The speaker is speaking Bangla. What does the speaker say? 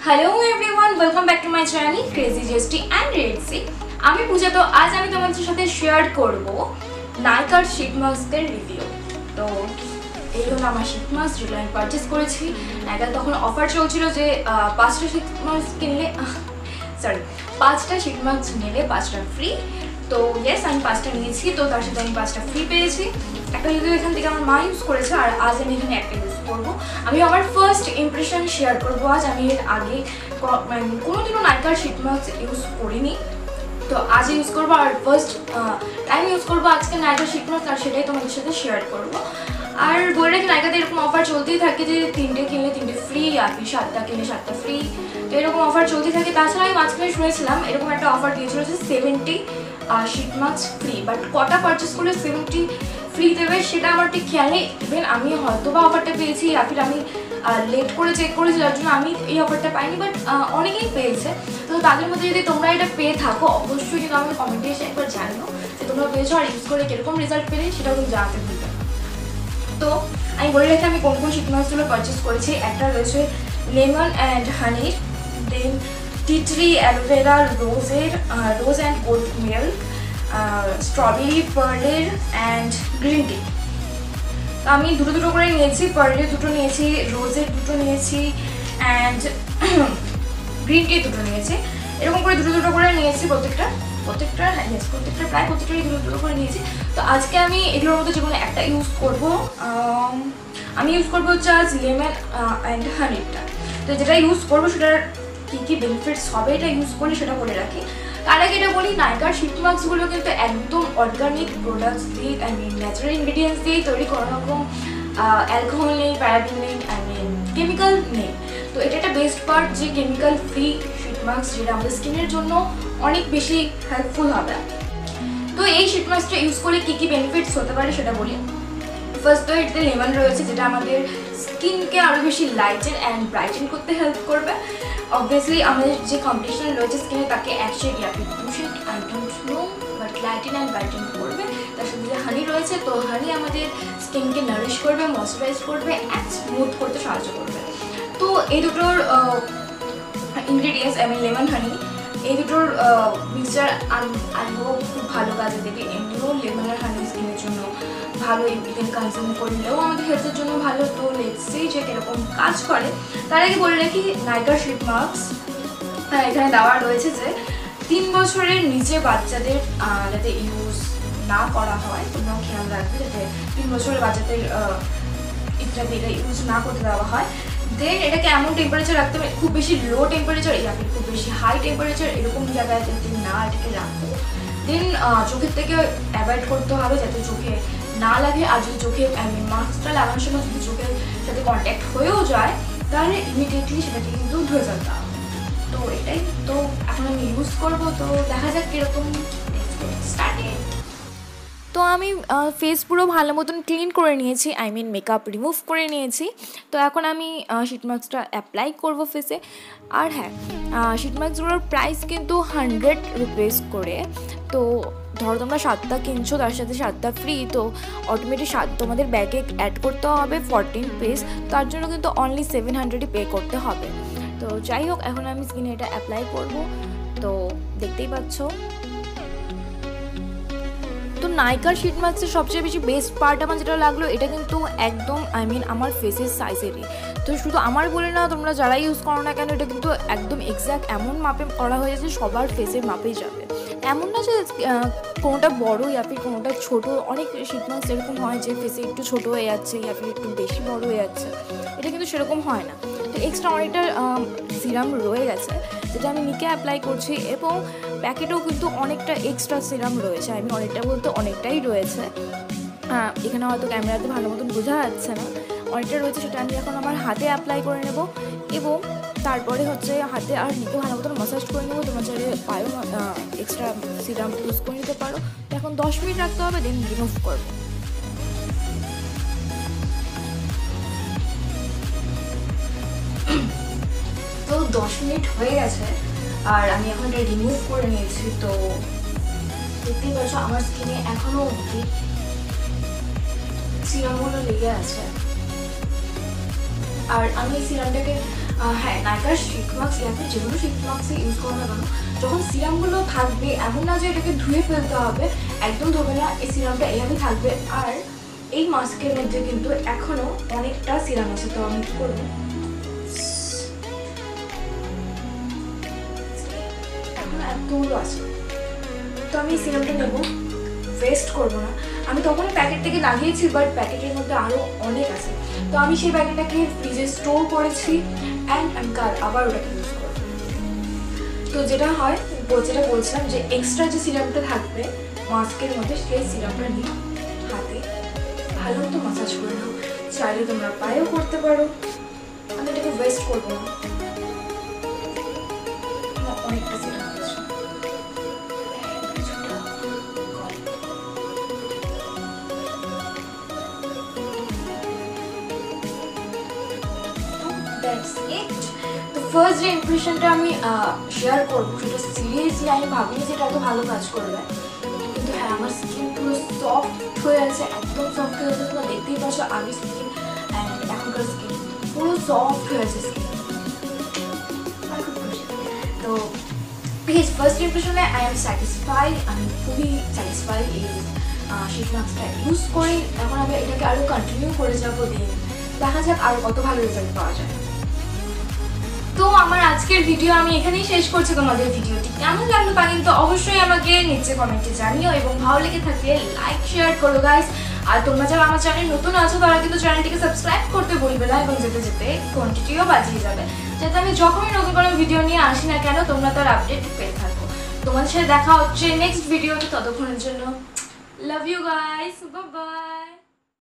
Hello everyone, welcome back to my channel crazy zesty and रेडसी। আমি পূজা। তো আজ আমি তোমাদের সাথে শেয়ার করব নাইকার শীট মাস্কের রিভিউ। তো এই হলো আমার শীট মাস্ক, যেটা আমি পারচেস করেছি। নাইকার তখন অফার চলছিল যে 5টা শীট মাস্ক কিনলে পাঁচটা শীট মাস্ক নিলে 5টা ফ্রি। তো ইয়েস, আমি 5টা নিয়েছি, তো তার সাথে আমি 5টা ফ্রি পেয়েছি। একটা যদিও এখান থেকে আমার মা ইউজ করেছে, আর আজ আমি এখানে একটা ইউজ করবো। আমি আমার ফার্স্ট ইমপ্রেশন শেয়ার করবো আজ। আমি এর আগে কোনোদিনও নাইকার শীট মাস্ক ইউজ করিনি, তো আজ ইউজ করবো। আর ফার্স্ট টাইম ইউজ করবো আজকে নাইকার শীট মাস্ক, আর সেটাই তোমাদের সাথে শেয়ার করবো। আর বলে রাখি, নাইকাতে এরকম অফার চলতেই থাকে যে 3টে কিনলে 3টে ফ্রি, আর 7টা কিনলে 7টা ফ্রি। তো এরকম অফার চলতেই থাকে। তাছাড়া আমি মাঝখানে শুনেছিলাম এরকম একটা অফার দিয়েছিল যে 70 শীট মাস্ক ফ্রি, বাট কটা পারচেস করলে 70 ফ্রি দেবে সেটা আমার ঠিক খেয়াল নেই। ইভেন আমি হয়তো বা অফারটা পেয়েছি, আর আমি লেট করে চেক করেছি, যার জন্য আমি এই অফারটা পাইনি, বাট অনেকেই পেয়েছে। তো তাদের মধ্যে যদি তোমরা এটা পেয়ে থাকো, অবশ্যই কিন্তু আমাকে কমেন্টে এসে একবার জানো যে তোমরা পেয়েছো, আর ইউজ করে কীরকম রেজাল্ট পেলে সেটাও কিন্তু জানাতে ভুলবে না। তো আমি বলে রাখি আমি কোন কোন শীট মাস্কগুলো পারচেস করেছি। একটা রয়েছে লেমন অ্যান্ড হানির, then tea tree aloe vera rose and goat milk, strawberry পার্লের অ্যান্ড গ্রিন টি। তো আমি দুটো করে নিয়েছি, পার্লের 2টো নিয়েছি, রোজের 2টো নিয়েছি, অ্যান্ড গ্রিন টি 2টো নিয়েছি। এরকম করে দুটো করে নিয়েছি প্রায় প্রত্যেকটারই দুটো করে নিয়েছি। তো আজকে আমি এগুলোর মধ্যে যে কোনো একটা ইউজ করবো। আমি ইউজ করবো হচ্ছে আজ লেমন অ্যান্ড হানিটা। তো যেটা ইউজ করবো সেটার কী বেনিফিটস হবে এটা ইউজ করলে সেটা বলে রাখি। তার আগে এটা বলি, নাইকার শীট মাস্কগুলো কিন্তু একদম অর্গানিক প্রোডাক্টস দিয়ে, ন্যাচারাল ইনগ্রিডিয়েন্টস দিয়েই তৈরি। কোনো রকম অ্যালকোহল নেই, প্যারাবিন নেই, কেমিক্যাল নেই। তো এটা একটা বেস্ট পার্ট যে কেমিক্যাল ফ্রি শীট মাস্ক, যেটা আমাদের স্কিনের জন্য অনেক বেশি হেল্পফুল হবে। তো এই শীট মাস্কটা ইউজ করলে কী বেনিফিটস হতে পারে সেটা বলি। ফার্স্ট তো এটাতে লেমন রয়েছে, যেটা আমাদের স্কিনকে আরও বেশি লাইটেন অ্যান্ড ব্রাইটেন করতে হেল্প করবে। অবভিয়াসলি আমাদের যে কম্পিটিশন রয়েছে স্কিনে, তাকে 1 শেড या फिर 2 shade I don't know, but lighten and brighten করবে। তার সাথে যে হানি রয়েছে, তো হানি আমাদের স্কিনকে নারিশ করবে, ময়শ্চারাইজ করবে অ্যান্ড স্মুথ করতে সাহায্য করবে। তো এই দুটোর ইনগ্রিডিয়েন্টস, লেমন হানি, এই দুটোর মিক্সচার আনবো খুব ভালো কাজে দেবে। এমনিও লেমন আর হানি স্কিনের জন্য ভালো, ইভেন কনজিউম করলেও আমাদের হেলথের জন্য ভালো। তো লেটস সি যে কীরকম কাজ করে। তার আগে বলে রাখি, নাইকার শীট মাস্ক এখানে দেওয়া রয়েছে যে 3 বছরের নিচে বাচ্চাদের যাতে ইউজ না করা হয়, তোমরাও খেয়াল রাখবে যাতে 3 বছরের বাচ্চাদের ইত্যাদি এটা ইউজ না করতে দেওয়া হয়। দেন এটাকে এমন টেম্পারেচার রাখতে হবে, খুব বেশি লো টেম্পারেচার या फिर খুব বেশি হাই টেম্পারেচার এরকম জায়গায় যাতে না এটাকে রাখো। দেন চোখের থেকে অ্যাভয়েড করতে হবে যাতে চোখে না লাগে। আর যদি চোখে মাস্কটা লাগানোর সময় যদি চোখের সাথে কন্ট্যাক্ট হয়েও যায়, তাহলে ইমিডিয়েটলি সেটাকে কিন্তু ধুয়ে ফেলতে হবে। তো এটাই। তো এখন আমি ইউজ করবো, তো দেখা যাক কীরকম স্টার্টেড। তো আমি ফেস পুরো ভালো মতন ক্লিন করে নিয়েছি, মেকআপ রিমুভ করে নিয়েছি। তো এখন আমি শীট মাস্কটা অ্যাপ্লাই করবো ফেসে। আর হ্যাঁ, শীট মাস্কগুলোর প্রাইস কিন্তু 100 রুপিস করে। তো ধরো তোমরা 7টা কিনছো, তার সাথে 7টা ফ্রি, তো অটোমেটিক তোমাদের ব্যাগে অ্যাড করতে হবে 14 পিস। তার জন্য কিন্তু অনলি 700 পে করতে হবে। তো যাই হোক, এখন আমি স্কিনে এটা অ্যাপ্লাই করবো। তো দেখতেই পাচ্ছ। তো নাইকার শীট মাস্কের সবচেয়ে বেশি বেস্ট পার্ট আমার যেটা লাগলো, এটা কিন্তু একদম আমার ফেসের সাইজেরই। তো শুধু আমার বলে না, তোমরা যারা ইউজ করো না কেন, এটা কিন্তু একদম এক্স্যাক্ট এমন মাপে করা হয়েছে সবার ফেসের মাপেই যাবে। এমন না যে কোনোটা বড় या फिर কোনোটা ছোটো। অনেক শীট মাস্ক এরকম হয় যে ফেসে একটু ছোটো হয়ে যাচ্ছে या फिर একটু বেশি বড় হয়ে যাচ্ছে, এটা কিন্তু সেরকম হয় না। তো এক্সট্রা অনেকটা সিরাম রয়ে গেছে, যেটা আমি নিকে অ্যাপ্লাই করছি, এবং প্যাকেটেও কিন্তু অনেকটা এক্সট্রা সিরাম রয়েছে। অনেকটা বলতে অনেকটাই রয়েছে। এখানে হয়তো ক্যামেরাতে ভালো মতন বোঝা যাচ্ছে না, অনেকটা রয়েছে। সেটা আমি এখন আমার হাতে অ্যাপ্লাই করে নেব, এবং তারপরে হচ্ছে হাতে আর নিকে ভালো মতন ম্যাসাজ করে নেবো। তোমার চাইলে পায়েও এক্সট্রা সিরাম ইউজ করে নিতে পারো। তো এখন 10 মিনিট রাখতে হবে, দেন রিমুভ করবো। তো 10 মিনিট হয়ে গেছে, আর আমি এখন এটা রিমুভ করে নিয়েছি। তো দেখতেই পাচ্ছ আমার স্কিনে এখনও অবধি সিরামগুলো লেগে আছে। আর আমি এই সিরামটাকে হ্যাঁ, নাইকার শিট মাস্ক আপনি যে কোনো শিট মাস্কই ইউজ করো না কেন, যখন সিরামগুলো থাকবে এমন না যে এটাকে ধুয়ে ফেলতে হবে, একদম ধোবে না, এই সিরামটা এইভাবে থাকবে। আর এই মাস্কের মধ্যে কিন্তু এখনও অনেকটা সিরাম আছে, তো আমি কী করবো, এখনও এতগুলো আছে, তো আমি এই সিরামটা নেবো, ওয়েস্ট করবো না। আমি তখন প্যাকেট থেকে লাগিয়েছি, বাট প্যাকেটের মধ্যে আরও অনেক আছে, তো আমি সেই প্যাকেটটাকে ফ্রিজে স্টোর করেছি অ্যান্ড আমি কাল আবার ওটাকে ইউজ করবো। তো যেটা হয়, যেটা বলছিলাম যে এক্সট্রা যে সিরামটা থাকবে মাস্কের মধ্যে, সেই সিরামটা নিয়ে হাতে ভালো মতো মাসাজ করে নাও। চাইলে তোমরা পায়েও করতে পারো, আমি এটাকে ওয়েস্ট করবো না। অনেকটা সিরাম আছে, দ্যাটস ইট। তো ফার্স্ট যে ইমপ্রেশনটা আমি শেয়ার করবো, সেটা সিরিয়াসলি আমি ভাবিনি যে এটা এত ভালো কাজ করবে, কিন্তু হ্যাঁ, আমার স্কিন পুরো সফট হয়ে আছে, একদম সফট হয়ে আছে। তোমরা দেখতেই পাচ্ছ আগের স্কিন অ্যান্ড এখনকার স্কিন পুরো সফট হয়ে আছে স্কিন। তো প্লিজ ফার্স্ট ইমপ্রেশনে আই এম স্যাটিসফাইড, আমি খুবই স্যাটিসফাইড এই শিট মাস্কটা ইউজ করি। এখন আমি এটাকে আরও কন্টিনিউ করে যাবো, দিন দেখা যাক আরও কত ভালো রেজাল্ট পাওয়া যায়। তো আমার আজকের ভিডিও আমি এখানেই শেষ করছি। তোমাদের ভিডিওটি কেমন লাগলো তা কিন্তু অবশ্যই আমাকে নিচে কমেন্টে জানিও, এবং ভালো লেগে থাকলে লাইক শেয়ার করো গাইস। আর তোমরা যারা আমার চ্যানেল নতুন আছো তারা কিন্তু চ্যানেলটিকে সাবস্ক্রাইব করতে ভুলবে না, এবং যেতে যেতে ঘন্টিটিও বাজিয়ে যাবে, যাতে আমি যখনই নতুন কোনো ভিডিও নিয়ে আসি না কেন তোমরা তার আপডেট পেয়ে থাকো। তোমাদের সাথে দেখা হচ্ছে নেক্সট ভিডিওতে, ততক্ষণের জন্য love you guys, bye by.